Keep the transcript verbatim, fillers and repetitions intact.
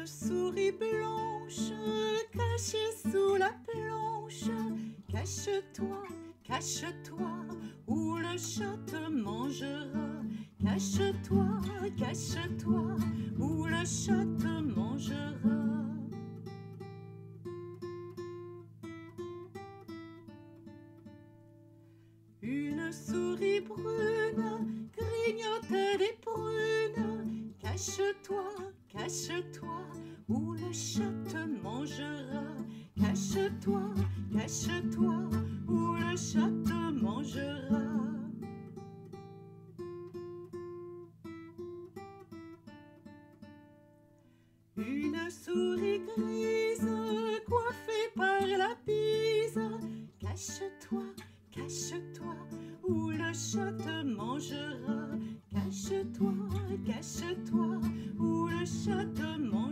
Une souris blanche cachée sous la planche. Cache-toi, cache-toi, ou le chat te mangera. Cache-toi, cache-toi, ou le chat te mangera. Une souris brune grignotait des prunes. Cache-toi, cache-toi, ou le chat te mangera. Cache-toi, cache-toi, ou le chat te mangera. Une souris grise coiffée par la bise. Cache-toi, cache-toi, ou le chat te mangera. Cache-toi, cache-toi, ou le chat te mangera.